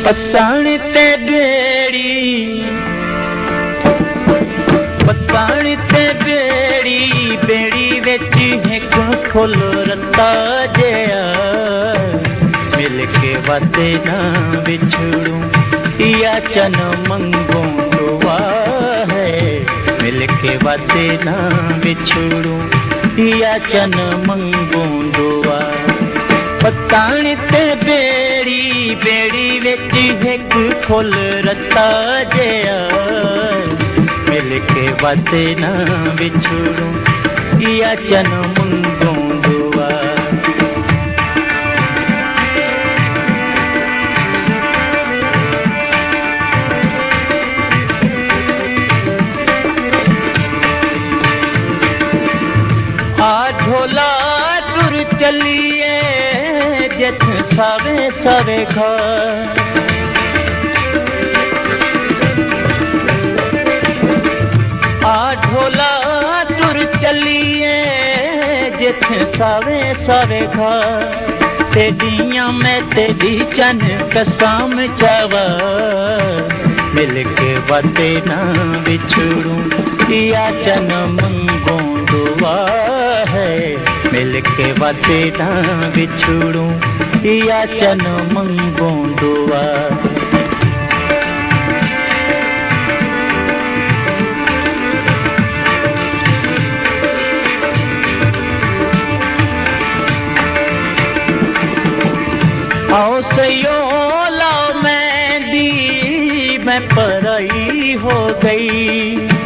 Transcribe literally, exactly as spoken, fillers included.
पताण ते बेड़ी पताण ते बेड़ी बेड़ी विच हिक फुल रता जया मिल के वाते ना बिछड़ूं या चन मंगों दुआ है मिल के वाते ना बिछड़ूं या चन मंगों दुआ पताण ते बेड़ी बेड़ी विच हिक फुल रता जया मिल के वाते ना बिछड़ूं या चन मंगों दुआ आ ढोला टुर चलिए जथ सावे सावे घर आ ढोला टुर चलिए जथ सावे सावे घर तेडियां मैं तेरी चन कसम चावा मिल के वाते ना बिछड़ूं या चन मंगों दुआ है मिल के वाते ना बिछड़ूं या चन मंगों दुआ आओ सयो लाओ मेहंदी मैं पराई हो गई